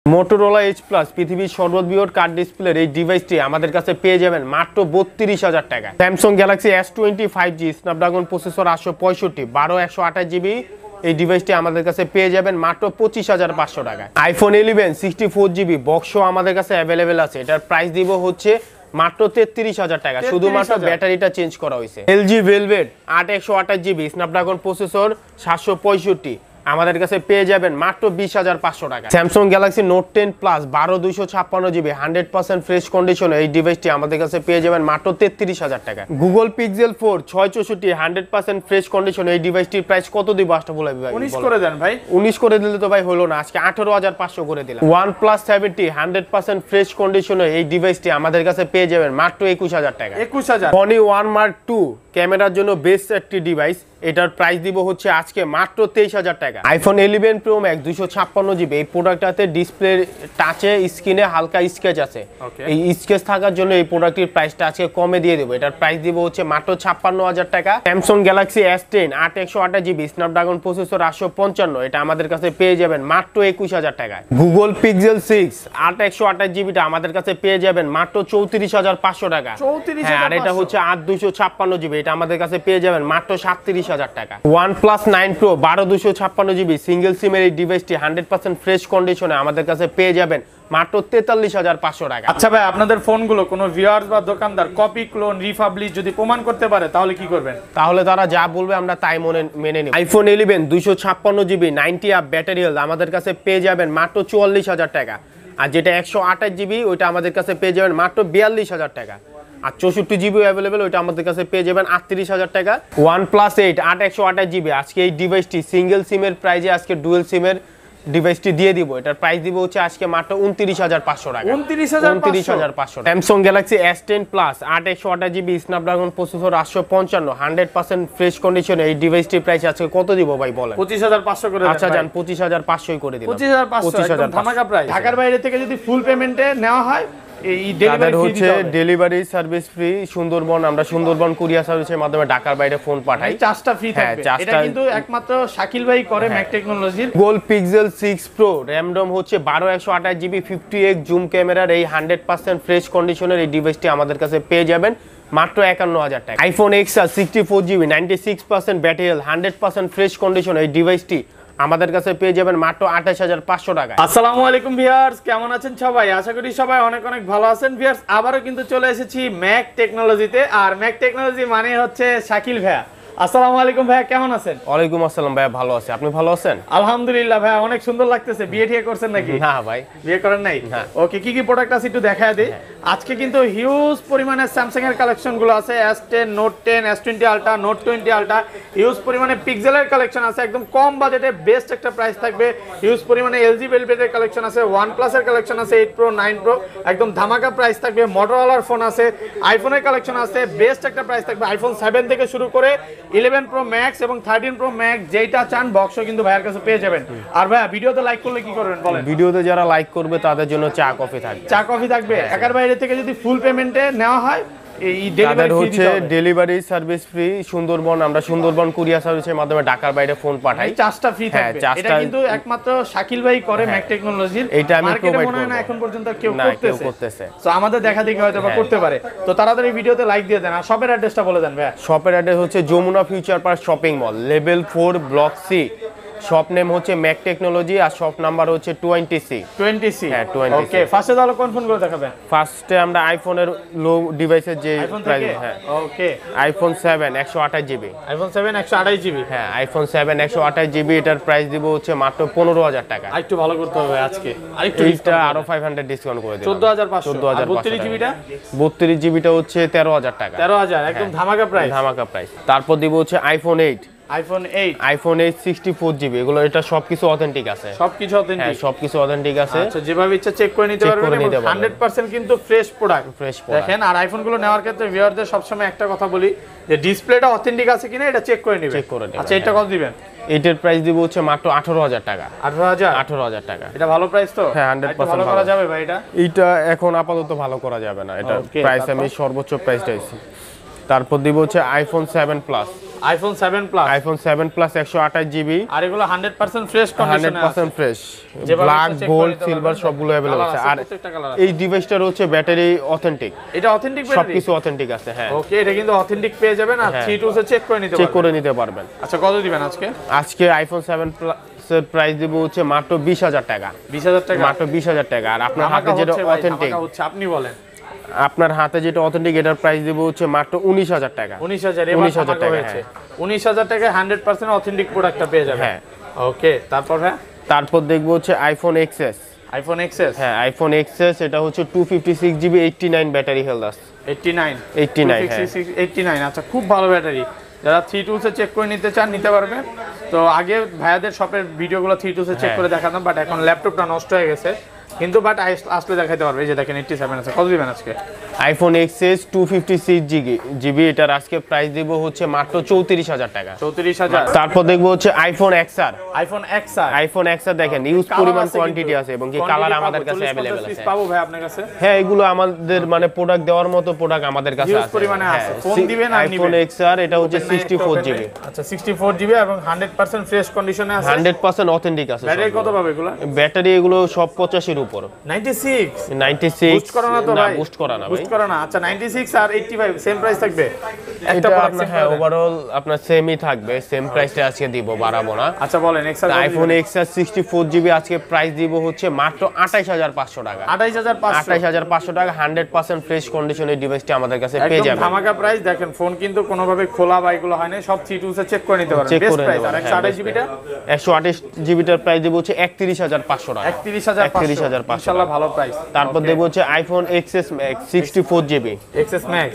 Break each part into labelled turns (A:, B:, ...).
A: Motorola H+ পৃথিবীর সর্ববৃহৎ card ডিসপ্লের এই ডিভাইসটি আমাদের কাছে পেয়ে যাবেন মাত্র ৩২,০০০ টাকা। Samsung Galaxy S20 5G Snapdragon processor 865 12/128GB এই ডিভাইসটি আমাদের কাছে পেয়ে যাবেন মাত্র ২৫,৫০০ টাকায়। আইফোন 11 64GB বক্সও আমাদের কাছে অ্যাভেলেবেল আছে। এটার প্রাইস দিব হচ্ছে মাত্র ৩৩,০০০ টাকা, শুধুমাত্র ব্যাটারিটা চেঞ্জ করা হয়েছে। LG Velvet 8/128GB Snapdragon processor 765 আমাদের কাছে পেয়ে যাবেন মাত্র ২০,৫০০ টাকা। স্যামসাং গ্যালাক্সি নোট 10 প্লাস ১২/২৫৬GB 100% ফ্রেশ কন্ডিশনে এই ডিভাইসটি আমাদের কাছে পেয়ে যাবেন মাত্র ৩৩,০০০ টাকা। গুগল পিক্সেল 4 664 100% ফ্রেশ কন্ডিশনে এই ডিভাইসটির প্রাইস কত দিব আশরাফুল ভাই?
B: 19 করে দেন ভাই।
A: 19 করে দিলে তো ভাই হলো না, আজকে ১৮,৫০০ করে দিলাম। OnePlus 70 100% ফ্রেশ কন্ডিশনে এই ডিভাইসটি আমাদের কাছে পেয়ে যাবেন মাত্র ২১,০০০ টাকা।
B: ২১,০০০।
A: Sony One Mark II ক্যামেরার জন্য বেস্ট একটি ডিভাইস, এটার প্রাইস দিব হচ্ছে আজকে মাত্র ২৩,০০০ টাকা। আইফোন 11 Pro Max 256GB এই প্রোডাক্টটাতে ডিসপ্লে টাচে স্ক্রিনে হালকা স্কেচ আছে। এই স্কেচ থাকার জন্য এই প্রোডাক্টের প্রাইসটা আজকে কমে দিয়ে দেব। এটার প্রাইস দিব হচ্ছে মাত্র ৫৬,০০০ টাকা। Samsung Galaxy S10 8/128GB Snapdragon processor ৮৫৫ এটা আমাদের কাছে পেয়ে যাবেন মাত্র ২১,০০০ টাকায়। গুগল পিক্সেল 6 8/128GBটা আমাদের কাছে পেয়ে যাবেন মাত্র ৩৪,৫০০ টাকা। আর এটা হচ্ছে ৮/256GB এটা আমাদের কাছে পেয়ে যাবেন মাত্র ৩৭,০০০ টাকা। OnePlus 9 Pro ১২/256GB সিঙ্গেল সিমের এই ডিভাইসটি 100% ফ্রেশ কন্ডিশনে আমাদের কাছে পেয়ে যাবেন মাত্র ৪৩,৫০০ টাকা।
B: আচ্ছা ভাই, আপনাদের ফোনগুলো কোনো ভিউয়ার্স বা দোকানদার কপি, ক্লোন, রিপাবলিশ যদি প্রমাণ করতে পারে তাহলে কি করবেন?
A: তাহলে তারা যা বলবে আমরা তাই মেনে নেব। IPhone 11 256GB 90 up battery health আমাদের কাছে পেয়ে যাবেন মাত্র ৪৪,০০০ টাকা। আর যেটা 128GB ওইটা আমাদের কাছে পেয়ে যাবেন মাত্র ৪২,০০০ টাকা। আর 64GB অ্যাভেলেবেল ওইটা আমাদের কাছে পেয়ে যাবেন ৩৮,০০০ টাকা। OnePlus 8 8/128GB আজকে এই ডিভাইসটি সিঙ্গেল সিমের প্রাইজে আজকে ডুয়েল সিমের ডিভাইসটি দিয়ে দিব। এটার প্রাইস দিব হচ্ছে আজকে মাত্র ২৯,৫০০ টাকা। ২৯,৫০০। Samsung Galaxy S10 plus 8/128GB Snapdragon processor ৮৫৫ 100% fresh কন্ডিশনে এই ডিভাইসটির প্রাইস আজকে কত দিব ভাই বলেন?
B: ২৫,৫০০ করে।
A: আচ্ছা জান ২৫,৫০০ করে দিলাম।
B: ২৫,৫০০ ধামাকা প্রাইস। ঢাকার বাইরে থেকে যদি ফুল পেমেন্টে নেওয়া হয়
A: ডেলিভারি সার্ভিস ফ্রি। সুন্দরবন আমরা সুন্দরবন কুরিয়ার সার্ভিসের মাধ্যমে ঢাকার বাইরে ফোন পাঠাই।
B: চার্জটা ফ্রি থাকবে। এটা কিন্তু একমাত্র শাকিল ভাই করে ম্যাক টেকনোলজির।
A: Google Pixel 6 Pro RAM ROM হচ্ছে ১২/১28GB 58x জুম ক্যামেরার এই 100% ফ্রেশ কন্ডিশনের এই ডিভাইসটি আমাদের কাছে পেয়ে যাবেন মাত্র ৫১,০০০ টাকা। IPhone XR 64GB 96% battery health 100% fresh condition এই ডিভাইসটি আমাদের কাছে পেয়ে যাবেন মাত্র ২৮,৫০০ টাকা।
B: আসসালামু আলাইকুম ভিউয়ার্স, কেমন আছেন সবাই? আশা করি সবাই অনেক অনেক ভালো আছেন। ভিউয়ার্স, আবারও কিন্তু চলে এসেছি ম্যাক টেকনোলজিতে। আর ম্যাক টেকনোলজি মানে হচ্ছে শাকিল ভাইয়া। আসসালামু আলাইকুম ভাইয়া, কেমন আছেন?
A: ওয়ালাইকুম আসসালাম ভাইয়া, ভালো আছি। আপনি ভালো আছেন?
B: আলহামদুলিল্লাহ ভাইয়া, অনেক সুন্দর লাগতেছে। বিয়ে ঠিক করছেন নাকি?
A: না ভাই,
B: বিয়ে করেন নাই। ওকে, কি কি প্রোডাক্ট আছে একটু দেখায় দিই। আজকে কিন্তু হিউজ পরিমাণে স্যামসাং এর কালেকশন গুলো আছে। S10, Note 10, S20 Ultra, Note 20 Ultra, huge পরিমাণে পিক্সেলের কালেকশন আছে। একদম কম বাজেটে বেস্ট একটা প্রাইস থাকবে। হিউজ পরিমাণে LG Velvet এর কালেকশন আছে, OnePlus এর কালেকশন আছে, 8 Pro 9 Pro একদম ধামাকা প্রাইস থাকবে। মোটরোলার ফোন আছে, আইফোনের কালেকশন আছে, বেস্ট একটা প্রাইস থাকবে। আইফোন 7 থেকে শুরু করে 11 Pro Max এবং 13 Pro Max যেটা চান বক্সও কিন্তু ভাইয়ের কাছে পেয়ে যাবেন। আর ভাইয়া, ভিডিওতে লাইক করলে কি করবেন বলেন?
A: ভিডিওতে যারা লাইক করবে তাদের জন্য চা কফি থাকবে।
B: চা কফি থাকবে। ঢাকার বাইরে থেকে যদি ফুল পেমেন্টে নেওয়া হয়
A: ডেলিভারি সার্ভিস ফ্রি। সুন্দরবন আমরা সুন্দরবন কুরিয়ার সার্ভিসের মাধ্যমে ঢাকার বাইরে ফোন পাঠাই।
B: চার্জটা ফ্রি থাকবে। এটা কিন্তু একমাত্র শাকিল ভাই করে ম্যাক টেকনোলজির।
A: এটা আমি প্রোভাইড
B: করব না, এখন পর্যন্ত কেউ
A: করতেছে।
B: সো আমাদের দেখা দেখি হয়তো বা করতে পারে। তো তাড়াতাড়ি ভিডিওতে লাইক দিয়ে দেন। আর শপের অ্যাড্রেসটা বলে দেন ভাই।
A: শপের অ্যাড্রেস হচ্ছে Jamuna future park shopping mall, level 4 block C. Shop name হচ্ছে ম্যাক টেকনোলজি আর শপ নাম্বার হচ্ছে 20C।
B: হ্যাঁ 20। ওকে, ফার্স্টে তাহলে কোন ফোন গুলো দেখাবেন?
A: ফার্স্টে আমরা আইফোনের লো ডিভাইসের যে প্রাইস। হ্যাঁ
B: ওকে,
A: আইফোন 7 128GB।
B: IPhone 7 128GB।
A: হ্যাঁ আইফন 7 128GB এটার প্রাইস দিব হচ্ছে মাত্র ১৫,০০০ টাকা।
B: আরেকটু ভালো করতে হবে আজকে। আরেকটু
A: এইটা আরো 500 ডিসকাউন্ট করে দিলাম।
B: ১৪,৫০০। 32GBটা?
A: 32GBটা হচ্ছে 13,০০০ টাকা।
B: 13,০০০ একদম ধামাকা প্রাইস।
A: ধামাকা প্রাইস। তারপর দিব হচ্ছে আইফোন 8। আইফোন 8 64GB এগুলো এটা সবকিছু অথেন্টিক আছে।
B: সবকিছু অথেন্টিক।
A: হ্যাঁ সবকিছু অথেন্টিক আছে।
B: আচ্ছা, যেভাবে ইচ্ছা চেক করে নিতে পারবেন। 100% কিন্তু ফ্রেশ প্রোডাক্ট। দেখেন, আর আইফোন গুলো নেওয়ার ক্ষেত্রে ভিউয়ারদের সবসময় একটা কথা বলি যে ডিসপ্লেটা অথেন্টিক আছে কিনা এটা চেক করে নেবেন। আচ্ছা, এটা কত দিবেন?
A: এটার প্রাইস দিব হচ্ছে মাত্র ১৮,০০০ টাকা।
B: ১৮,০০০
A: টাকা।
B: এটা ভালো প্রাইস তো?
A: হ্যাঁ 100%
B: ভালো করা যাবে ভাই এটা?
A: এটা এখন আপাতত ভালো করা যাবে না। এটা প্রাইস আমি সর্বোচ্চ প্রাইসটা দিছি। তারপর দিব হচ্ছে iPhone 7 plus.
B: IPhone 7 plus.
A: IPhone 7 plus 128 GB.
B: আর এগুলো 100% ফ্রেশ কন্ডিশনে আছে।
A: 100% ফ্রেশ। ব্ল্যাক, গোল্ড, সিলভার সবগুলো अवेलेबल আছে। আর এই ডিভাইসটার হচ্ছে ব্যাটারি অথেন্টিক।
B: এটা অথেন্টিক ব্যাটারি?
A: সবকিছু অথেন্টিক আছে, হ্যাঁ।
B: ওকে, এটা কিন্তু অথেন্টিক পেয়ে যাবেন আর 3 সে চেক করে নিতে পারবেন।
A: চেক করে নিতে পারবেন।
B: আচ্ছা, কত দিবেন আজকে?
A: আজকে আইফোন 7 প্লাস এর প্রাইস দিব হচ্ছে মাত্র 20000 টাকা।
B: 20000 টাকা?
A: মাত্র 20000 টাকা। আর আপনার হাতে যেটা অথেন্টিক,
B: আপনি বলেন।
A: আপনার হাতে যেটা অথেন্টিক এটার প্রাইস দেব হচ্ছে মাত্র 19000 টাকা।
B: 19000 টাকা, হ্যাঁ। 19000 টাকায় 100% অথেন্টিক প্রোডাক্টটা পেয়ে যাবেন।
A: হ্যাঁ।
B: ওকে, তারপর? হ্যাঁ,
A: তারপর দেখবো হচ্ছে আইফোন এক্সএস।
B: IPhone XS?
A: হ্যাঁ, আইফোন এক্সএস এটা হচ্ছে 256 জিবি 89 ব্যাটারি হেলথ আছে।
B: 89? আচ্ছা, খুব ভালো ব্যাটারি। যারা 3 সে চেক করে নিতে চান নিতে পারবেন। তো আগে ভাইয়াদের শপের ভিডিওগুলো 3 সে চেক করে দেখাতাম, বাট এখন ল্যাপটপটা নষ্ট হয়ে গেছে, কিন্তু বাট আসলে দেখাইতে পারবে। এই যে দেখেন 87 আছে। কত দিবেন আজকে?
A: আইফোন এক্সএস 256 জিবি এটার আজকে প্রাইস দিব হচ্ছে মাত্র 34000 টাকা।
B: 34000।
A: তারপর দেখবো হচ্ছে আইফোন এক্সআর।
B: আইফোন এক্সআর
A: দেখেন ইউজ পরিমাণ কোয়ান্টিটি আছে এবং কি কালার আমাদের কাছে अवेलेबल আছে।
B: পাবো ভাই আপনার কাছে?
A: হ্যাঁ, এগুলো আমাদের মানে প্রোডাক্ট দেওয়ার মতো প্রোডাক্ট আমাদের কাছে আছে।
B: ইউজ পরিমাণে আছে। ফোন দিবেন আর নিবেন।
A: আইফোন এক্সআর এটা হচ্ছে 64 জিবি।
B: আচ্ছা, 64 জিবি এবং 100% ফ্রেশ কন্ডিশনে আছে।
A: 100% অথেন্টিক আছে।
B: ব্যাটারি কত পাবে এগুলো?
A: ব্যাটারি এগুলো সব 85 এর উপর।
B: 96 বুস্ট করা না তো ভাই?
A: বুস্ট করা না ভাই,
B: বুস্ট করা না। আচ্ছা, 96 আর 85 সেম প্রাইস থাকবে?
A: এটা আপনার হ্যাঁ ওভারঅল আপনার সেমই থাকবে, সেম প্রাইসে আজকে দিব, বাড়াবো না।
B: আচ্ছা, বলেন এক্সআর।
A: আইফোন এক্সআর 64 জিবি আজকে প্রাইস দিব হচ্ছে মাত্র 28500 টাকা।
B: 28500
A: টাকা। 100% ফ্রেশ কন্ডিশনের ডিভাইসটি আমাদের কাছে পেয়ে যাবেন।
B: একদম ধামাকা প্রাইস। দেখেন ফোন কিন্তু কোনোভাবে খোলা বা এগুলো হয় না, সব 3 সে চেক করে নিতে পারবেন। Best price. আর 128 জিবিটা?
A: 128 জিবিটার প্রাইস দিব হচ্ছে 31500 টাকা।
B: 31500 ইনশাআল্লাহ ভালো প্রাইস।
A: তারপর দেব হচ্ছে iPhone XS Max 64 GB.
B: XS Max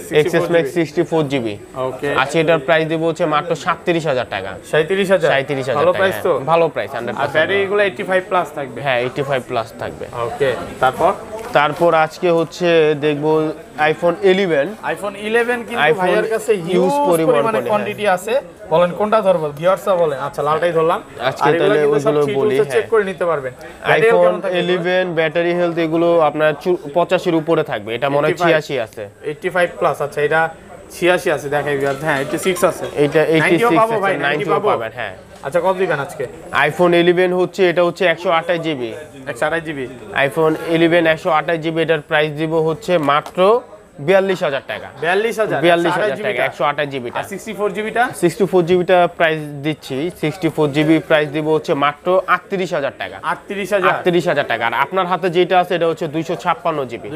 A: 64 GB.
B: Okay,
A: আজকে এটার প্রাইস দেব হচ্ছে মাত্র 37000 টাকা।
B: 37000? ভালো প্রাইস তো?
A: ভালো প্রাইস 100%।
B: আর ব্যাটারি এগুলো 85 প্লাস থাকবে?
A: হ্যাঁ, 85 প্লাস থাকবে।
B: ওকে,
A: তারপর আজকে হচ্ছে দেখবো আইফোন 11।
B: আইফোন 11 কিন্তু ভাইয়ের কাছে হিউজ পরিমাণে কোয়ান্টিটি আছে। বলেন কোনটা ধরবো? ভিউয়ার্সরা বলেন। আচ্ছা, লালটাই ধরলাম।
A: আজকে তাহলে ওগুলো বলি,
B: চেক করে নিতে পারবেন।
A: আইফোন 11 ব্যাটারি হেলথ এগুলো আপনার 85 এর উপরে থাকবে। এটা মনে হয় 86 আছে।
B: 85 প্লাস। আচ্ছা, এটা 86 আছে দেখাই ভিউয়ার। হ্যাঁ, 86 আছে।
A: এটা 86
B: পাবো ভাই,
A: 90 পাবেন। হ্যাঁ।
B: আচ্ছা, কত দিবেন আজকে?
A: আইফোন 11 হচ্ছে এটা হচ্ছে 128 জিবি।
B: 128 জিবি
A: আইফোন 11 128 জিবি এটার প্রাইস দিব হচ্ছে মাত্র 42000 টাকা। 42000 টাকা 128 জিবিটা।
B: 64 জিবিটা?
A: 64 জিবিটা প্রাইস দিচ্ছি। 64 জিবি প্রাইস দিব হচ্ছে মাত্র 38000 টাকা। 38000 টাকা। আর আপনার হাতে যেটা আছে এটা হচ্ছে 256 জিবি।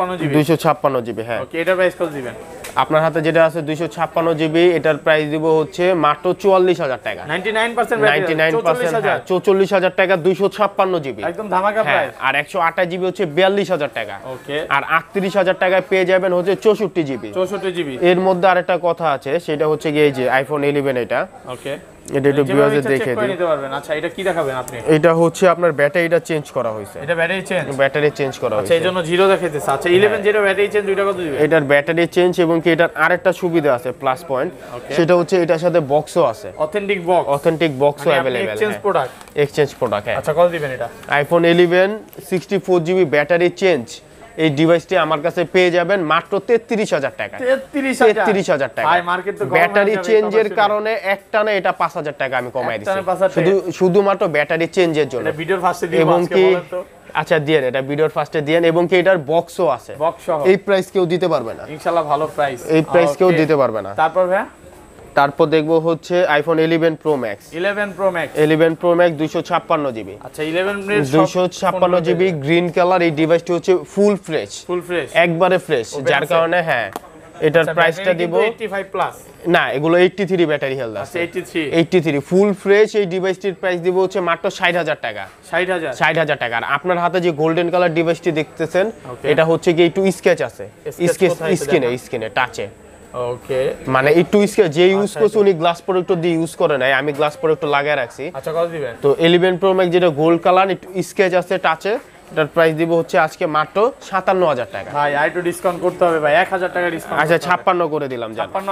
A: 256 জিবি। হ্যাঁ।
B: ওকে, এটার প্রাইস কত দিবেন?
A: আপনার হাতে যেটা আছে 256 জিবি এটার প্রাইস দিব হচ্ছে মাত্র 44000 টাকা।
B: 99% ব্যাটারি?
A: 44000 টাকা 256 জিবি।
B: একদম ধামাকা প্রাইস।
A: আর 128 জিবি হচ্ছে 42000 টাকা।
B: ওকে,
A: আর 38000 টাকায় পেয়ে যাবেন হচ্ছে 64 জিবি।
B: 64 জিবি।
A: এর মধ্যে আরেকটা কথা আছে, সেটা হচ্ছে গিয়ে এই যে আইফোন 11 এটা।
B: ওকে,
A: এটা একটু ভিউয়ারদের দেখে দিই।
B: আচ্ছা, এটা কি দেখাবেন আপনি?
A: এটা হচ্ছে আপনার ব্যাটারিটা চেঞ্জ করা হয়েছে।
B: এটা ব্যাটারি চেঞ্জ?
A: ব্যাটারি চেঞ্জ করা হয়েছে।
B: আচ্ছা, এইজন্য জিরো দেখাইতেছে। আচ্ছা, 11 যেটা ব্যাটারি চেঞ্জ ওইটা কত দিবেন?
A: এটার ব্যাটারি চেঞ্জ এবং কি এটার আরেকটা সুবিধা আছে প্লাস পয়েন্ট, সেটা হচ্ছে এটার সাথে বক্সও আছে। অথেন্টিক বক্সও available.
B: Exchange product?
A: Exchange product. হ্যাঁ।
B: আচ্ছা, কত দিবেন এটা?
A: আইফোন 11 64 জিবি ব্যাটারি চেঞ্জ এই ডিভাইসটি আমার কাছে পেয়ে যাবেন মাত্র 33000 টাকা। 33000 টাকা। ব্যাটারি চেঞ্জের কারণে একটানে এটা 5000 টাকা আমি কমাই দিচ্ছি শুধুমাত্র ব্যাটারি চেঞ্জের জন্য।
B: এটা ভিডিওর ফার্স্টে দিই
A: এবং
B: আজকে
A: কি
B: বলেন তো।
A: আচ্ছা, দিয়েন, এটা ভিডিওর ফার্স্টে দিয়েন। এবং কি এটার বক্সও আছে। এই প্রাইস কেউ দিতে পারবে না
B: ইনশাআল্লাহ, ভালো প্রাইস।
A: এই প্রাইস কেউ দিতে পারবে না। তারপর দেখবো হচ্ছে iPhone 11 Pro Max. 11 Pro Max 256 GB.
B: আচ্ছা, 11
A: 256 জিবি গ্রিন কালার। এই ডিভাইসটি হচ্ছে ফুল ফ্রেশ, একবারে ফ্রেশ, যার কারণে হ্যাঁ এটার প্রাইসটা দিব
B: 85 প্লাস
A: না, এগুলো 83 ব্যাটারি হেলথ আছে। 83 ফুল ফ্রেশ। এই ডিভাইসটির প্রাইস দিব হচ্ছে মাত্র 60000 টাকা। 60000 টাকা। আর আপনার হাতে যে গোল্ডেন কালার ডিভাইসটি দেখতেছেন এটা হচ্ছে কি একটু স্কেচ আছে, স্ক্রিনে টাচে।
B: ওকে,
A: মানে একটু যে ইউজ করছে উনি গ্লাস প্রোডাক্ট দিয়ে ইউজ করে নাই, আমি গ্লাস প্রোডাক্ট লাগিয়ে রাখছি।
B: আচ্ছা, কত দিবেন? তো
A: 11 প্রো ম্যাক্স যেটা গোল্ড কালার একটু স্কেচ আছে টাচে, এটার প্রাইস দিব হচ্ছে আজকে মাত্র 57000 টাকা।
B: ভাই আর একটু ডিসকাউন্ট করতে হবে ভাই, 1000 টাকা ডিসকাউন্ট।
A: আচ্ছা, 56 করে দিলাম।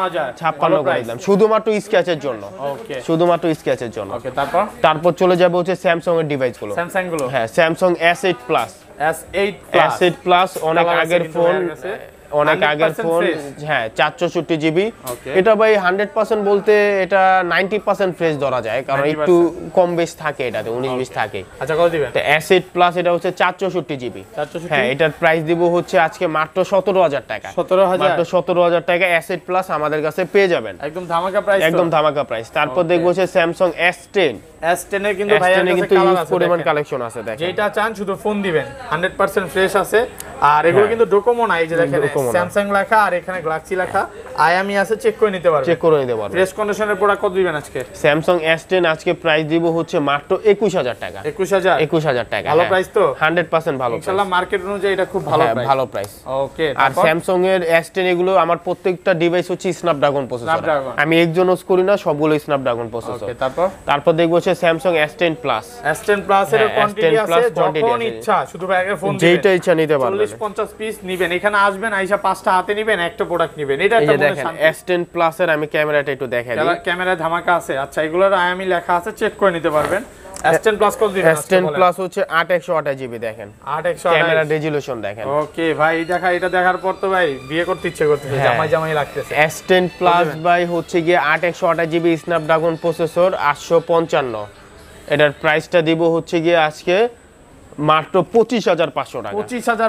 A: 56 করে দিলাম শুধুমাত্র স্কেচের জন্য। ওকে, শুধুমাত্র স্কেচের জন্য।
B: ওকে, তারপর
A: চলে যাব হচ্ছে স্যামসাং এর ডিভাইসগুলো।
B: স্যামসাং গুলো?
A: হ্যাঁ, স্যামসাং S8 প্লাস। অনেক আগের ফোন। অনেক আগের ফোন, হ্যাঁ 464 জিবি। এটা ভাই 100% বলতে এটা 90% ফ্রেশ ধরা যায়, কারণ একটু কম বেশ থাকে, এটাতে 19-20 থাকে।
B: আচ্ছা কত দিবেন?
A: তো অ্যাসেট প্লাস এটা হচ্ছে 464 জিবি। হ্যাঁ, এটার প্রাইস দিব হচ্ছে আজকে মাত্র 17000 টাকা।
B: 17000,
A: মাত্র 17000 টাকা অ্যাসেট প্লাস আমাদের কাছে পেয়ে যাবেন,
B: একদম ধামাকা প্রাইস,
A: একদম ধামাকা প্রাইস। তারপর দেখবো হচ্ছে স্যামসাং S10 এর কিন্তু ভাইয়ার কাছে ইউজ পরিমাণ কালেকশন আছে, দেখেন
B: যেটা চান শুধু ফোন দিবেন, 100% ফ্রেশ আছে। আর এগুলো কিন্তু ডোকোমো না, এই যে দেখেন স্যামসাং লেখা আর এখানে গ্যালাক্সি লেখা, আইএমই আছে, চেক করে নিতে পারবেন,
A: চেক করে নিতে পারবেন।
B: ফ্রেশ কন্ডিশনের প্রোডাক্ট কত দিবেন আজকে?
A: স্যামসাং S10 আজকে প্রাইস দিব হচ্ছে মাত্র 21000 টাকা।
B: 21000
A: টাকা,
B: ভালো প্রাইস তো,
A: 100% ভালো প্রাইস
B: ইনশাআল্লাহ মার্কেট অনুযায়ী এটা খুব ভালো প্রাইস,
A: ভালো প্রাইস।
B: ওকে।
A: আর স্যামসাং এর S10 এগুলো আমার প্রত্যেকটা ডিভাইস হচ্ছে স্ন্যাপড্রাগন প্রসেসর, আমি একজন ইউজ করি না, সবগুলো স্ন্যাপড্রাগন প্রসেসর।
B: ওকে, তারপর
A: দেখবো হচ্ছে Samsung S10 plus.
B: S10 plus এর কোয়ান্টিটি আছে, যখন ইচ্ছা শুধু ভাইয়াকে ফোন দিবেন,
A: যেটা ইচ্ছা নিতে পারবেন,
B: 40-50 পিস নিবেন, এখানে আসবেন, আইসা 5টা হাতে নিবেন, একটা প্রোডাক্ট নিবেন, এটা একটা মনে শান্তি।
A: S10 প্লাস এর আমি ক্যামেরাটা একটু দেখাই দিই,
B: ক্যামেরা ধামাকা আছে। আচ্ছা, এগুলোর আইএমই লেখা আছে, চেক করে নিতে পারবেন। S10 প্লাস কত দিবেন?
A: S10 প্লাস হচ্ছে 8128 জিবি, দেখেন
B: 8128
A: ক্যামেরা রেজোলিউশন দেখেন।
B: ওকে ভাই, এটা দেখার পর তো ভাই বিয়ে করতে ইচ্ছে করতেছে, জামাই লাগতেছে।
A: S10 প্লাস ভাই হচ্ছে গিয়ে 8128 জিবি স্ন্যাপড্রাগন প্রসেসর, 855। এটার প্রাইসটা দিব হচ্ছে গিয়ে আজকে মাত্র 25500 টাকা।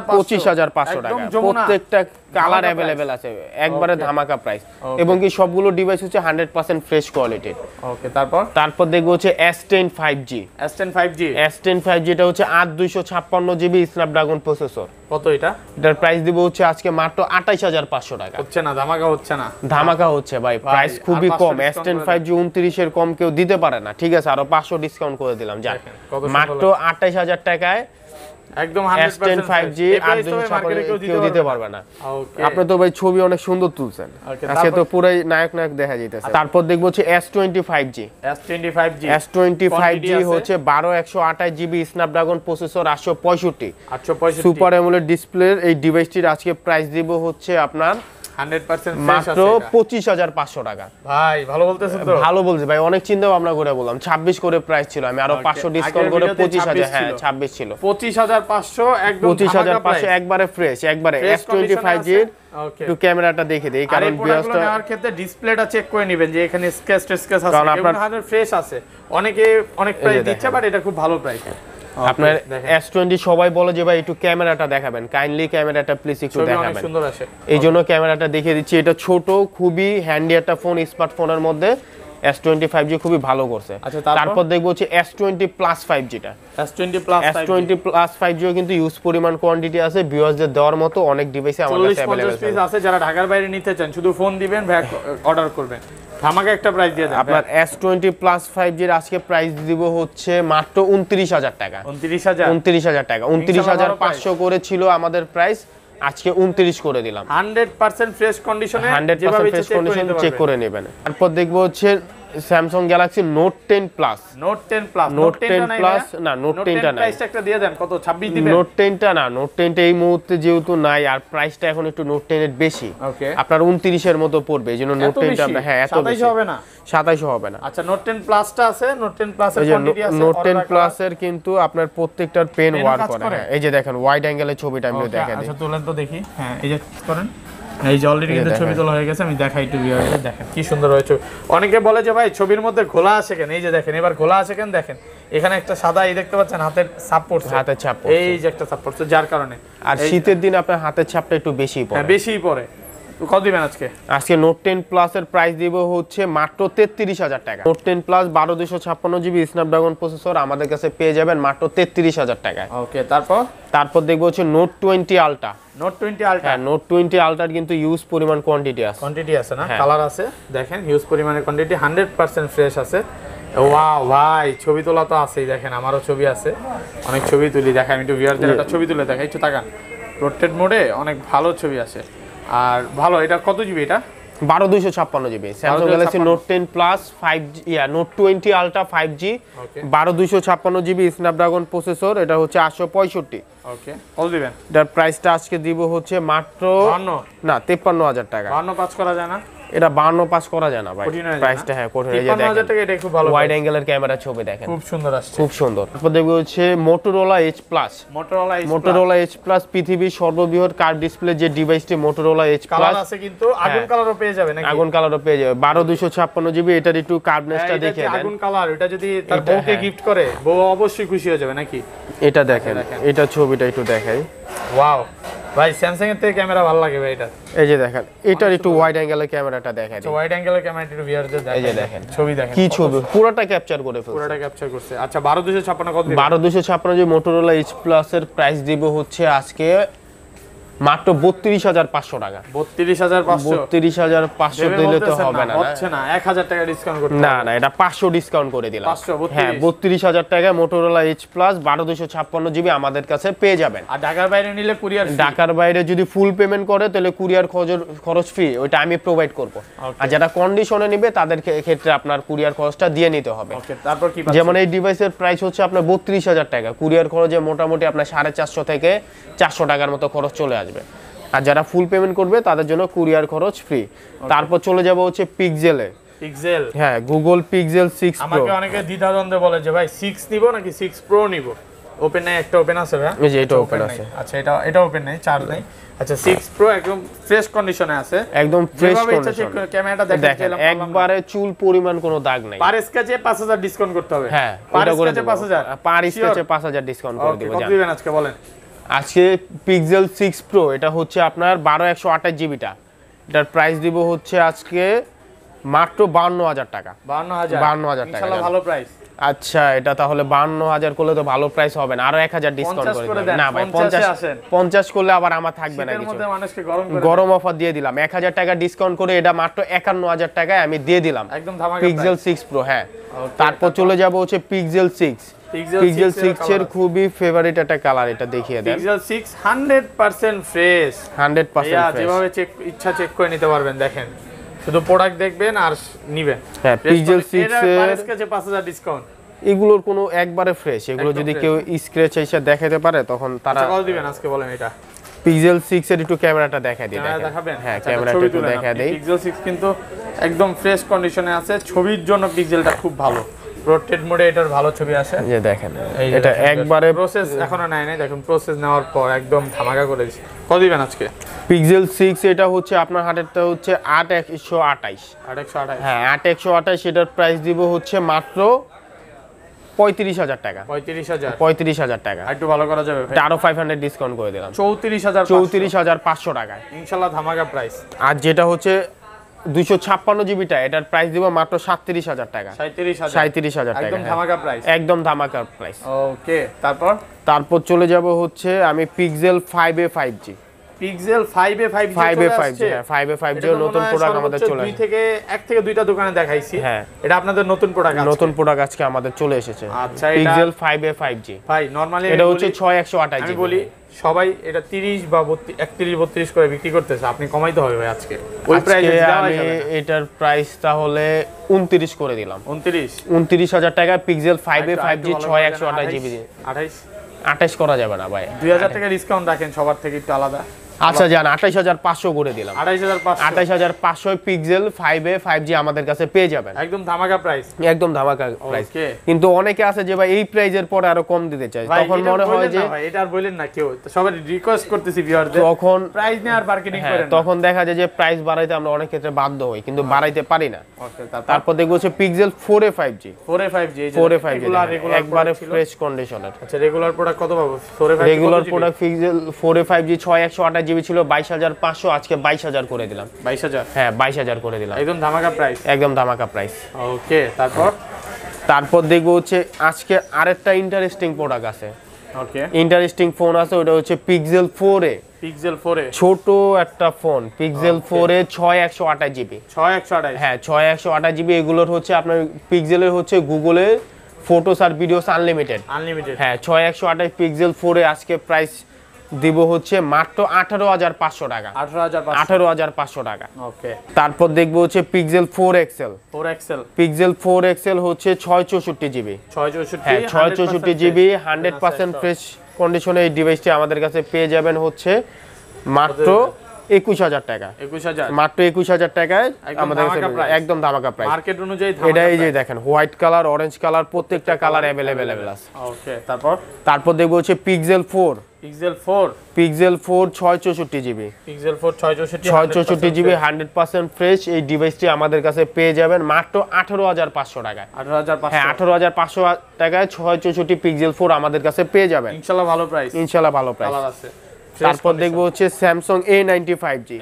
A: 25500 টাকা, প্রত্যেকটা কালার अवेलेबल আছে, একবারে ধামাকা প্রাইস, এবং কি সবগুলো ডিভাইস হচ্ছে 100% ফ্রেশ কোয়ালিটির।
B: ওকে,
A: তারপর দেখবো হচ্ছে S10 5G। S10 5G এটা হচ্ছে 8256 জিবি স্ন্যাপড্রাগন প্রসেসর।
B: কত এটা?
A: এটার প্রাইস দিব হচ্ছে আজকে মাত্র 28500 টাকা।
B: হচ্ছে না, ধামাকা হচ্ছে না?
A: ধামাকা হচ্ছে ভাই, প্রাইস খুবই কম। S10 5G 29 এর কম কেউ দিতে পারে না, ঠিক আছে, আরো 500 ডিসকাউন্ট করে দিলাম, যাক মাত্র 28000 টাকায়
B: একদম
A: S10 5G 8256 কেউ দিতে পারবে না। আপনি তো ভাই ছবি অনেক সুন্দর তুলছেন, আজকে তো পুরাই নায়ক দেখা যাইতেছে। তারপর দেখবো হচ্ছে S20 5G। S20 5G হচ্ছে 12128 GB Snapdragon processor, 865 super AMOLED ডিসপ্লের এই ডিভাইসটির আজকে প্রাইস দিব হচ্ছে আপনার
B: 100%
A: মাত্র 25500 টাকা।
B: ভাই ভালো বলতেছেন তো?
A: ভালো বলছি ভাই, অনেক চিন্তা ভাবনা করে বললাম। 26 করে প্রাইস ছিল, আমি আরো 500 ডিসকাউন্ট করে 25000, হ্যাঁ 26 ছিল,
B: 25500 একদম
A: 25500 একবারে ফ্রেশ, একবারে S20 5G এর। একটু ক্যামেরাটা দেখে দেই, কারণ ভিউয়ার্সটা
B: নেওয়ার ক্ষেত্রে ডিসপ্লেটা চেক করে নেবেন যে এখানে স্ক্র্যাচ আছে, এবং হাজার ফ্রেশ আছে। অনেকে অনেক প্রাইস দিচ্ছে, বাট এটা খুব ভালো প্রাইস।
A: আপনার S20 সবাই বলে যে ভাই একটু ক্যামেরাটা দেখাবেন, কাইন্ডলি ক্যামেরাটা প্লিজ একটু দেখাবেন,
B: অনেক সুন্দর আসে,
A: এই জন্য ক্যামেরাটা দেখিয়ে দিচ্ছি। এটা ছোট, খুবই হ্যান্ডি একটা ফোন, স্মার্টফোনের মধ্যে S20 5G খুবই ভালো করছে। তারপর দেখবো হচ্ছে S20 plus 5Gটা। S20 plus 5G কিন্তু ইউজ পরিমাণ কোয়ান্টিটি আছে, ভিউয়ারদের দেওয়ার মতো অনেক ডিভাইসে আমাদের কাছে अवेलेबल
B: আছে। যারা ঢাকার বাইরে নিতে চান শুধু ফোন দিবেন, ভাই অর্ডার করবেন, ধামাকা একটা প্রাইস দিয়ে দেন।
A: আপনার S20 প্লাস 5G এর আজকে প্রাইস দিব হচ্ছে মাত্র 29000 টাকা। 29000 টাকা, 29500 করে ছিল আমাদের প্রাইস, আজকে 29 করে দিলাম।
B: 100% ফ্রেশ কন্ডিশনে,
A: 100% ফ্রেশ কন্ডিশন চেক করে নেবেন। তারপর দেখবো হচ্ছে Samsung Galaxy Note 10 plus.
B: Note 10 plus
A: না, নোট 10টা নাই,
B: প্রাইসটা একটা দিয়ে দেন, কত? 26 দিবেন?
A: নোট 10টা না, নোট 10টা এই মুহূর্তে যেহেতু নাই, আর প্রাইসটা এখন একটু নোট 10 এর বেশি, আপনার 29 এর মতো পড়বে, এইজন্য নোট 10টা আমরা, হ্যাঁ এত বেশি হবে না, 27 হবে না।
B: আচ্ছা, নোট 10 প্লাসটা আছে, নোট 10 প্লাসের কোয়ান্টিটি আছে,
A: নোট 10 প্লাসের কিন্তু আপনার প্রত্যেকটার পেন ওয়ার্ক করে, এই যে দেখেন ওয়াইড অ্যাঙ্গেলের ছবিটা আমি দেখাই দিই।
B: আচ্ছা, তোলেন তো দেখি, হ্যাঁ এই যে করেন, এই যে অলরেডি কিন্তু ছবি তোলা হয়ে গেছে, আমি দেখাই একটু ভিউয়ারদের, দেখেন কি সুন্দর হয়েছে। অনেকে বলে যে ভাই ছবির মধ্যে ঘোলা আসে কেন, এই যে দেখেন এবার ঘোলা আসে কেন, দেখেন এখানে একটা সাদা এই দেখতে পাচ্ছেন, হাতের ছাপ পড়ছে,
A: হাতের ছাপ,
B: এই যে একটা ছাপ পড়ছে, যার কারণে।
A: আর শীতের দিন আপনার হাতের ছাপটা একটু বেশি পড়ে,
B: হ্যাঁ বেশিই পড়ে। কত দিবেন আজকে?
A: আজকে নোট 10 প্লাস এর প্রাইস দিব হচ্ছে মাত্র 33000 টাকা। Note 10 plus 12256 GB Snapdragon processor আমাদের কাছে পেয়ে যাবেন মাত্র 33000 টাকায়।
B: ওকে, তারপর
A: দেখবো হচ্ছে নোট 20 আলট্রা।
B: নোট 20 আলট্রা,
A: হ্যাঁ নোট 20 আলট্রার কিন্তু ইউজ পরিমাণ কোয়ান্টিটি আছে
B: না, কালার আছে, দেখেন হিউজ পরিমাণের কোয়ান্টিটি, 100% ফ্রেশ আছে। ওয়াও ভাই, ছবি তোলা তো আছেই, দেখেন আমারও ছবি আছে, অনেক ছবি তুলি, দেখেন আমি একটু ভিউয়ারদের একটা ছবি তুলে দেখাই, একটু তাকান, রোটেট মোডে অনেক ভালো ছবি আসে। আর ভালো, এটা কত জিবি? এটা
A: 12256 GB Samsung Galaxy Note 10 plus 5G, Note 20 ultra 5G, 12256 GB Snapdragon processor, এটা হচ্ছে 865।
B: ওকে, কত দিবেন?
A: এটার প্রাইসটা আজকে দিব হচ্ছে মাত্র
B: 52
A: না 53000 টাকা।
B: 52 পাঁচ করা যায় না?
A: এটা 52 পাস করা যায় না ভাই, প্রাইসটা হ্যাঁ কঠিন। এই যে দেখেন
B: 55000 টাকা, এটা খুব ভালো
A: ওয়াইড অ্যাঙ্গেলের ক্যামেরা ছবি দেখেন,
B: খুব সুন্দর আসছে,
A: খুব সুন্দর। তারপর দেখবো হচ্ছে মোটরোলা H+, মোটরোলা H+ পৃথিবীর সর্ববৃহৎ কার্ভ ডিসপ্লে যে ডিভাইসটি মোটরোলা H+,
B: কালার আছে কিন্তু আগুন কালারও পেয়ে যাবে নাকি?
A: আগুন কালারও পেয়ে যাবে, 12256 জিবি। এটার একটু কার্ভনেসটা দেখে দেন,
B: আগুন কালার। এটা যদি তার বউকে গিফট করে, বউ অবশ্যই খুশি হয়ে যাবে নাকি?
A: এটা দেখেন, এটা ছবিটা একটু দেখাই।
B: ওয়াও ভাই, স্যামসাং এর থেকে ক্যামেরা ভালো লাগে ভাই এটা।
A: এই যে দেখেন, এটার একটু ওয়াইড অ্যাঙ্গেলের ক্যামেরাটা দেখাই।
B: আচ্ছা, ওয়াইড অ্যাঙ্গেলের ক্যামেরাটা একটু ভিউয়ারদের দেখাই।
A: এই যে দেখেন
B: ছবি দেখেন,
A: কি ছবি, পুরোটা ক্যাপচার করে ফেলছে,
B: পুরোটা ক্যাপচার করছে। আচ্ছা 12256 কত?
A: 12256 যে মোটরোলা H+ এর প্রাইস দিব হচ্ছে আজকে মাত্র 32500 টাকা।
B: 32500
A: দিলে তো হবে না,
B: হচ্ছে না। 1000 টাকা ডিসকাউন্ট করতে
A: না না, এটা 500 ডিসকাউন্ট করে দিলাম।
B: 500,
A: হ্যাঁ 32000 টাকা মোটরোলা H+ 12256 জিবি আমাদের কাছে পেয়ে যাবেন।
B: আর ঢাকার বাইরে নিলে কুরিয়ার,
A: ঢাকার বাইরে যদি ফুল পেমেন্ট করে তাহলে কুরিয়ার খরচ ফ্রি, ওইটা আমি প্রোভাইড করব। আর যারা কন্ডিশনে নেবে তাদের ক্ষেত্রে আপনার কুরিয়ার খরচটা দিয়ে নিতে হবে।
B: ওকে, তারপর কি?
A: যেমন এই ডিভাইসের প্রাইস হচ্ছে আপনার 32000 টাকা, কুরিয়ার খরচে মোটামুটি আপনার 450 থেকে 400 টাকার মতো খরচ চলে আসবে। আর যারা ফুল পেমেন্ট করবে তাদের জন্য কুরিয়ার খরচ ফ্রি। তারপর চলে যাব হচ্ছে পিক্সেলে।
B: পিক্সেল,
A: হ্যাঁ গুগল পিক্সেল 6 প্রো।
B: আমাকে অনেকে দ্বিধাদ্বন্দ্বে বলে যে ভাই 6 নিব নাকি 6 প্রো নিব। ওপেন নাই, একটা ওপেন আছে ভাই।
A: এই যে এটা ওপেন আছে।
B: আচ্ছা এটা ওপেন নাই, চার্জ নাই। আচ্ছা 6 প্রো একদম ফ্রেশ কন্ডিশনে আছে,
A: একদম ফ্রেশ কন্ডিশন।
B: ক্যামেরাটা দেখেন,
A: একবারে চুল পরিমাণ কোনো দাগ নাই।
B: পার স্কেচে 5000 ডিসকাউন্ট করতে হবে।
A: হ্যাঁ
B: পার
A: এটা করে
B: স্কেচে
A: দেব,
B: 5000,
A: পার স্কেচে 5000 ডিসকাউন্ট করে দেব।
B: কত দিবেন আজকে বলেন?
A: আজকে পিক্সেল 6 প্রো এটা হচ্ছে আপনার 12128 জিবিটা, এটার প্রাইস দিব হচ্ছে আজকে মাত্র 52000 টাকা। 52000 টাকা,
B: ইনশাআল্লাহ ভালো প্রাইস।
A: আচ্ছা এটা তাহলে 52000 করলে তো ভালো প্রাইস হবে না, আরো 1000 ডিসকাউন্ট করে দেন। না ভাই 50 করলে আবার আমার থাকবে না কিছু, গরম অফার দিয়ে দিলাম। 1000 টাকা ডিসকাউন্ট করে এটা মাত্র 51000 টাকায় আমি দিয়ে দিলাম
B: একদম ধামাকা
A: পিক্সেল 6 প্রো। হ্যাঁ তারপর চলে যাব হচ্ছে পিক্সেল 6। পিক্সেল 6 এর খুবই ফেভারিট একটা কালার, এটা দেখিয়ে দেন।
B: পিক্সেল 6 100% ফ্রেশ,
A: 100% ফ্রেশ,
B: যেভাবে ইচ্ছা চেক করে নিতে পারবেন। দেখেন শুধু প্রোডাক্ট দেখবেন আর নিবেন।
A: হ্যাঁ পিক্সেল 6 এর
B: কাছে 5000 ডিসকাউন্ট।
A: এগুলোর কোনো একবারে ফ্রেশ, এগুলো যদি কেউ স্ক্র্যাচ এসে দেখাতে পারে তখন তারা
B: কত দিবেন আজকে বলেন? এটা
A: পিক্সেল 6 এর একটু ক্যামেরাটা দেখাই দিই,
B: দেখাবেন?
A: হ্যাঁ ক্যামেরাটা একটু দেখাই দেই।
B: পিক্সেল 6 কিন্তু একদম ফ্রেশ কন্ডিশনে আছে, ছবির জন্য পিক্সেলটা খুব ভালো। রোটেট মোডে এটার ভালো ছবি আসে।
A: এই যে দেখেন এটা একবারে
B: প্রসেস এখনো নাই দেখুন, প্রসেস নেওয়ার পর একদম ধামাকা করে দিয়েছে। কত দিবেন আজকে?
A: পিক্সেল 6 এটা হচ্ছে আপনার হাতেরটা হচ্ছে 8128। হ্যাঁ 8128, এটার প্রাইস দিব হচ্ছে মাত্র 35000 টাকা। 35000 টাকা,
B: একটু ভালো করা যাবে ভাই,
A: আরো 500 ডিসকাউন্ট করে দিলাম।
B: 34500
A: টাকায়
B: ইনশাআল্লাহ ধামাকা প্রাইস।
A: আর যেটা হচ্ছে 256 জিবিটা, এটার প্রাইস দিব মাত্র 37000 টাকা। 37000 টাকা,
B: একদম ধামাকা প্রাইস,
A: একদম ধামাকা প্রাইস।
B: ওকে তারপর
A: চলে যাব হচ্ছে আমি pixel 5a 5G।
B: Pixel 5a 5G,
A: 5a 5G, হ্যাঁ 5a 5G এর নতুন প্রোডাক্ট আমাদের চলে এসেছে।
B: এক থেকে দুইটা দোকানে দেখাইছি,
A: হ্যাঁ
B: এটা আপনাদের নতুন প্রোডাক্ট,
A: নতুন প্রোডাক্ট আজকে আমাদের চলে এসেছে।
B: আচ্ছা
A: পিক্সেল 5a 5G
B: ভাই নরমালি
A: এটা হচ্ছে 6128
B: আমি বলি সবাই এটা 30 বা 31 32 করে বিক্রি করতেছে, আপনি কমাইতে হবে ভাই আজকে। ওই প্রাইসে
A: আমি এটার প্রাইস তাহলে 29 করে দিলাম। 29000 টাকা পিক্সেল 5a 5G 6128 জিবি। 28 করা যাবে না ভাই,
B: 2000 টাকা ডিসকাউন্ট রাখেন সবার থেকে একটু আলাদা।
A: আচ্ছা জান 28500 করে দিলাম।
B: 28500
A: পিক্সেল 5a 5G আমাদের কাছে পেয়ে যাবেন,
B: একদম ধামাকা প্রাইস,
A: একদম ধামাকা প্রাইস। কিন্তু অনেকে আছে যে ভাই এই প্রাইজের পরে আরো কম দিতে চায়, তখন মনে হয় যে
B: ভাই এটা আর বলেন না, কেউ সবাই রিকোয়েস্ট করতেছি ভিউয়ারদের
A: তখন
B: প্রাইস নিয়ে আর মার্কেটিং করেন না,
A: তখন দেখা যায় যে প্রাইস বাড়াইতে আমরা অনেক ক্ষেত্রে বাধ্য হই কিন্তু বাড়াইতে পারি না। তারপর দেখবো হচ্ছে pixel 4a 5G, 4a 5G একবারে ফ্রেশ কন্ডিশনার।
B: আচ্ছা রেগুলার প্রোডাক্ট কত পাবো?
A: Regular product pixel 4a 5G 6128 GB ছিল 22500, আজকে 22000 করে দিলাম।
B: 22000,
A: হ্যাঁ 22000 করে দিলাম,
B: একদম ধামাকা প্রাইস,
A: একদম ধামাকা প্রাইস।
B: ওকে
A: তারপর দেখবো হচ্ছে আজকে আরেকটা ইন্টারেস্টিং প্রোডাক্ট আছে।
B: ওকে
A: ইন্টারেস্টিং ফোন আছে, ওটা হচ্ছে পিক্সেল 4a।
B: পিক্সেল 4a
A: ছোট একটা ফোন, পিক্সেল 4a 6128 জিবি।
B: 6128,
A: হ্যাঁ 6128 জিবি। এগুলোর হচ্ছে আপনার পিক্সেলের হচ্ছে গুগলের ফটোস আর ভিডিওস আনলিমিটেড। হ্যাঁ 6128 পিক্সেল 4a আজকে প্রাইস দিব হচ্ছে মাত্র 18500 টাকা। 18500 টাকা।
B: ওকে
A: তারপর দেখবো হচ্ছে পিক্সেল 4 এক্সেল। পিক্সেল 4 এক্সেল হচ্ছে 664 জিবি। 664 জিবি 100% ফ্রেশ কন্ডিশনে এই ডিভাইসটি আমাদের কাছে পেয়ে যাবেন হচ্ছে মাত্র 21000 টাকা।
B: 21000
A: মাত্র 21000 টাকায় আমাদের কাছে একদম ধামাকা প্রাইস।
B: মার্কেট অনুযায়ী
A: এটা এই যে দেখেন হোয়াইট কালার, অরেঞ্জ কালার প্রত্যেকটা কালার अवेलेबल আছে।
B: ওকে, তারপর
A: দেখবো হচ্ছে Pixel 4 664 GB.
B: Pixel 4
A: 664 GB 100% fresh. এই ডিভাইসটি আমাদের কাছে পেয়ে যাবেন মাত্র 18500 টাকায়।
B: 18500,
A: হ্যাঁ 18500 টাকায় 664 পিক্সেল 4 আমাদের কাছে পেয়ে যাবেন।
B: ইনশাআল্লাহ ভালো প্রাইস,
A: ইনশাআল্লাহ ভালো প্রাইস
B: আছে।
A: তারপর দেখবো হচ্ছে স্যামসাং A95G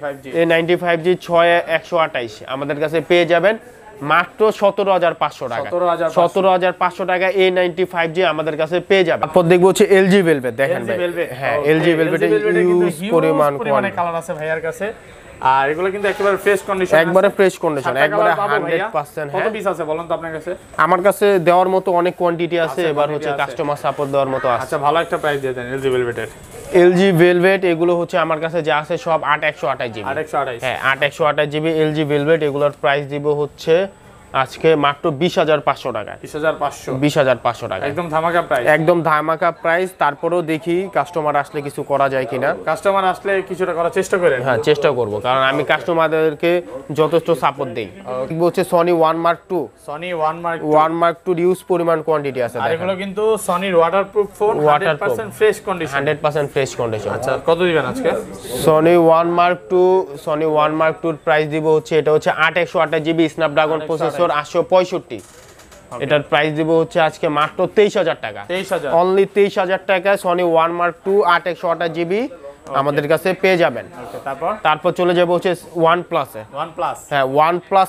A: 6128 আমাদের কাছে পেয়ে যাবেন মাত্র 17500 টাকা। 17500 টাকা A95G আমাদের কাছে পেয়ে যাবেন। তারপর দেখবো হচ্ছে LG ভেলভেট, দেখেন ভাই, হ্যাঁ LG ভেলভেটের ইউজ পরিমাণে
B: কালার আছে ভাইয়ার কাছে। আর এগুলো কিন্তু একেবারে ফ্রেশ কন্ডিশন,
A: একবারে ফ্রেশ কন্ডিশন, একবারে 100%।
B: কত পিস আছে বলেন তো আপনার কাছে?
A: আমার কাছে দেওয়ার মতো অনেক কোয়ান্টিটি আছে, এবার হচ্ছে কাস্টমার সাপোর্ট দেওয়ার মতো আছে।
B: আচ্ছা, ভালো একটা প্রাইস দিয়ে দেন LG ভেলভেটের।
A: LG ভেলভেট এগুলো হচ্ছে আমার কাছে যা আছে সব 8128 জিবি।
B: 8128,
A: হ্যাঁ 8128 জিবি LG ভেলভেট। এগুলোর প্রাইস দিব হচ্ছে আজকে মাত্র 20500 টাকা। 20500 টাকা
B: একদম ধামাকা প্রাইস,
A: একদম ধামাকা প্রাইস। তারপরেও দেখি কাস্টমার আসলে কিছু করা যায় কিনা।
B: কাস্টমার আসলে কিছুটা করার চেষ্টা করেন।
A: হ্যাঁ চেষ্টা করব, কারণ আমি কাস্টমারদেরকে যথেষ্ট সাপোর্ট দেই। হচ্ছে সনি 1 Mark 2 ইউজ পরিমাণ কোয়ান্টিটি আছে।
B: আর এগুলো কিন্তু সনির waterproof phone, 100% fresh condition.
A: 100% fresh condition.
B: আচ্ছা, কত দিবেন আজকে?
A: সনি 1 Mark 2 এর প্রাইস দিব হচ্ছে, এটা হচ্ছে 8128 জিবি স্ন্যাপড্রাগন প্রসেসর 865। এটার প্রাইস দিব হচ্ছে আজকে মাত্র 23000 টাকা। অনলি 23000 টাকায় সনি 1 Mark 2 8128 জিবি আমাদের কাছে পেয়ে যাবেন। তারপর চলে যাব হচ্ছে OnePlus এ। হ্যাঁ OnePlus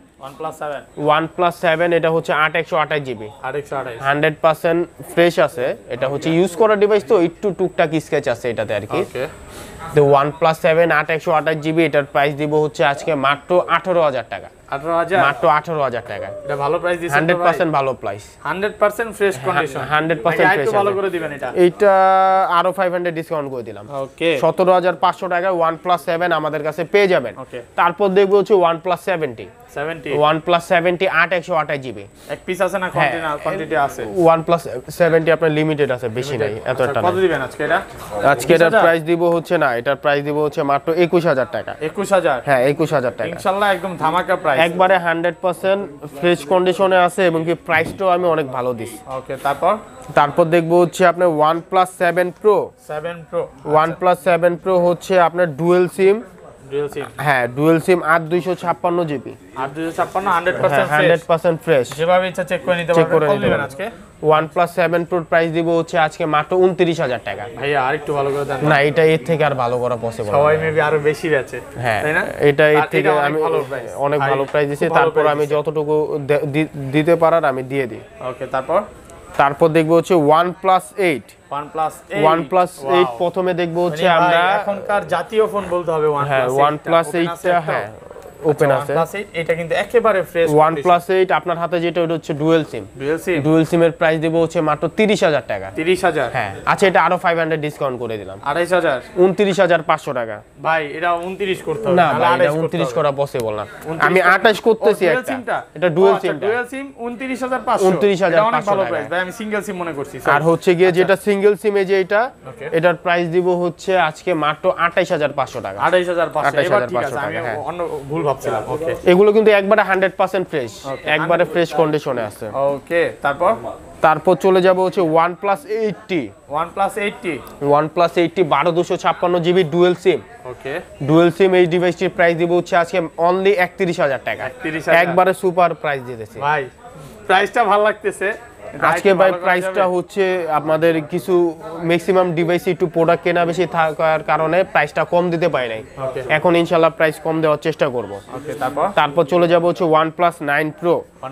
A: 7 এটা হচ্ছে 8128 জিবি, 100% ফ্রেশ আছে। এটা হচ্ছে ইউজ করা ডিভাইস, তো একটু টুকটাক স্ক্র্যাচ আছে এটাতে আর কি। তো OnePlus 7 8128 জিবি এটার প্রাইস দিব হচ্ছে আজকে মাত্র 18000 টাকা।
B: 18000,
A: মাত্র 18000 টাকা।
B: এটা ভালো প্রাইস দিছেন,
A: 100% ভালো প্রাইস,
B: 100% ফ্রেশ কন্ডিশন।
A: 100% ফ্রেশ।
B: ভালো করে দিবেন এটা।
A: এইটা আরো 500 ডিসকাউন্ট করে দিলাম।
B: ওকে,
A: 17500 টাকায় OnePlus 7 আমাদের কাছে পেয়ে যাবেন। তারপর দেখবো হচ্ছে OnePlus 70 8128 জিবি।
B: এক পিস আছে না কোয়ান্টিটি আছে?
A: OnePlus 70 আপনার লিমিটেড আছে, বেশি নাই, এতটা।
B: কত দিবেন আজকে এটা?
A: আজকে এটার প্রাইস দিব হচ্ছে না, এটার প্রাইস দিব হচ্ছে মাত্র 21000 টাকা।
B: 21000?
A: হ্যাঁ 21000 টাকা
B: ইনশাআল্লাহ একদম ধামাকা প্রাইস,
A: একবারে 100% ফ্রেশ কন্ডিশনে আছে এবং কি প্রাইসটাও আমি অনেক ভালো দিছি।
B: ওকে, তারপর দেখবো হচ্ছে আপনার OnePlus 7 Pro। OnePlus 7 Pro হচ্ছে আপনার ডুয়াল সিম। হ্যাঁ ডুয়াল সিম 8256 জিবি। 100% ফ্রেশ, যেভাবে ইচ্ছা চেক করে নিতে পারবেন আজকে।
A: OnePlus 7 Pro প্রাইস দিব হচ্ছে আজকে মাত্র 29000 টাকা।
B: ভাইয়া আরেকটু ভালো করে দেন
A: না, এটা এর থেকে আর ভালো করা পসিবল না,
B: সবাই মেবি আরো বেশি বেচে,
A: হ্যাঁ
B: তাই না?
A: এটা এর থেকে আমি অনেক ভালো প্রাইস দিছি। তারপর আমি যতটুকু দিতে পারার আমি দিয়ে দিই।
B: ওকে,
A: তারপর দেখবো হচ্ছে OnePlus 8 প্রথমে দেখবো হচ্ছে আমরা
B: এখনকার জাতীয় ফোন বলতে হবে
A: OnePlus 8টা। হ্যাঁ ওপেন আছে।
B: এটা কিন্তু একেবারে ফ্রেশ।
A: OnePlus 8 আপনার হাতে যেটা, ওটা হচ্ছে ডুয়াল সিম এর প্রাইস দেব হচ্ছে মাত্র 30000 টাকা।
B: 30000?
A: হ্যাঁ আচ্ছা, এটা আরো 500 ডিসকাউন্ট করে দিলাম।
B: 28000?
A: 29500 টাকা।
B: ভাই এটা 29 করতে হবে
A: না, এটা 29 করা পসিবল না। আমি 28 করতেছি একটা। এটা ডুয়াল সিম
B: 29500 অনেক ভালো প্রাইস ভাই, আমি সিঙ্গেল সিম মনে করছি।
A: আর হচ্ছে গিয়ে যেটা সিঙ্গেল সিম যে এটা, এটার প্রাইস দিব হচ্ছে আজকে মাত্র 28500 টাকা।
B: 28500, এবার ঠিক আছে, আমি অন্য ভুল ভাবছিলাম। ওকে,
A: এগুলো কিন্তু একবারে 100% ফ্রেশ, একবারে ফ্রেশ কন্ডিশনে আছে।
B: ওকে,
A: তারপর চলে যাব হচ্ছে OnePlus 80 12256 GB dual SIM.
B: Okay,
A: dual SIM এই ডিভাইসটির প্রাইস দিব হচ্ছে আজকে অনলি 31000 টাকা। একবারে সুপার প্রাইস দিতেছি
B: ভাই, প্রাইসটা ভালো লাগতেছে
A: আজকে ভাই। প্রাইসটা হচ্ছে আপনাদের কিছু ম্যাক্সিমাম ডিভাইসে একটু প্রোডাক্ট কেনা বেশি থাকার কারণে প্রাইসটা কম দিতে পারি নাই। এখন ইনশাআল্লাহ প্রাইস কম দেওয়ার চেষ্টা করব।
B: ওকে,
A: তারপর চলে যাব হচ্ছে OnePlus 9 Pro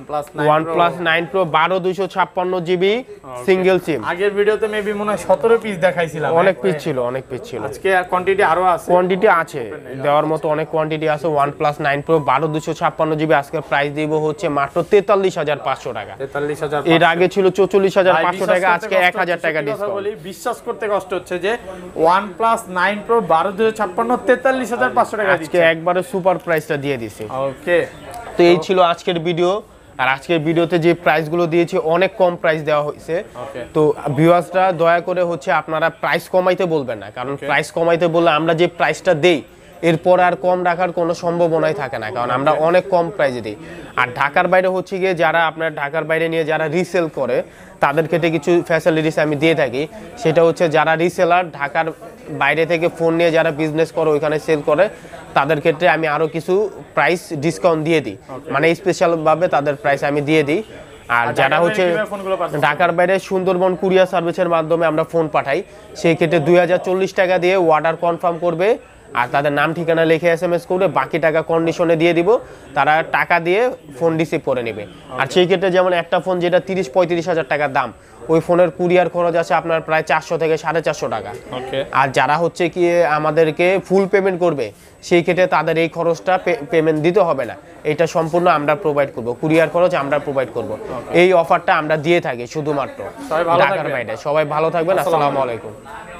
A: 12256 GB single SIM.
B: আগের ভিডিওতে মেবি মনে হয় 17 পিস দেখাইছিলাম।
A: অনেক পিস ছিল।
B: আজকে কোয়ান্টিটি আরো আছে,
A: দেওয়ার মতো অনেক কোয়ান্টিটি আছে। OnePlus 9 Pro 12256 জিবি আজকে প্রাইস দিব হচ্ছে মাত্র 43500 টাকা।
B: 43000।
A: এর আগে ছিল 44500 টাকা, আজকে 1000 টাকা ডিসকাউন্ট।
B: বিশ্বাস করতে কষ্ট হচ্ছে যে OnePlus 9 Pro 12256 43500 টাকা
A: আজকে একবারে সুপার প্রাইসটা দিয়ে দিছি।
B: ওকে,
A: তো এই ছিল আজকের ভিডিও। আর আজকের ভিডিওতে যে প্রাইসগুলো দিয়েছি অনেক কম প্রাইস দেওয়া হয়েছে। তো ভিউয়ার্সরা দয়া করে হচ্ছে আপনারা প্রাইস কমাইতে বলবেন না, কারণ প্রাইস কমাইতে বললে আমরা যে প্রাইসটা দেই এরপর আর কম রাখার কোনো সম্ভাবনাই থাকে না, কারণ আমরা অনেক কম প্রাইসে দিই। আর ঢাকার বাইরে হচ্ছে গিয়ে যারা আপনার ঢাকার বাইরে নিয়ে যারা রিসেল করে তাদের ক্ষেত্রে কিছু ফ্যাসিলিটিস আমি দিয়ে থাকি। সেটা হচ্ছে যারা রিসেলার ঢাকার বাইরে থেকে ফোন নিয়ে যারা বিজনেস করে ওইখানে সেল করে তাদের ক্ষেত্রে আমি আরও কিছু প্রাইস ডিসকাউন্ট দিয়ে দিই, মানে স্পেশালভাবে তাদের প্রাইস আমি দিয়ে দিই। আর যারা হচ্ছে ঢাকার বাইরে সুন্দরবন কুরিয়ার সার্ভিসের মাধ্যমে আমরা ফোন পাঠাই, সেই ক্ষেত্রে 2040 টাকা দিয়ে অর্ডার কনফার্ম করবে আর তাদের নাম ঠিকানা লিখে SMS করবে, বাকি টাকা কন্ডিশনে দিয়ে দিব, তারা টাকা দিয়ে ফোন রিসিভ করে নেবে। আর সেই ক্ষেত্রে যেমন একটা ফোন যেটা 30-35 হাজার টাকার দাম, ওই ফোনের কুরিয়ার খরচ আছে আপনার প্রায় 400 থেকে 450 টাকা। আর যারা হচ্ছে কি আমাদেরকে ফুল পেমেন্ট করবে সেই ক্ষেত্রে তাদের এই খরচটা পেমেন্ট দিতে হবে না, এটা সম্পূর্ণ আমরা প্রোভাইড করব, কুরিয়ার খরচ আমরা প্রোভাইড করব। এই অফারটা আমরা দিয়ে থাকি শুধুমাত্র ঢাকার বাইরে। সবাই ভালো থাকবেন, আসসালামু আলাইকুম।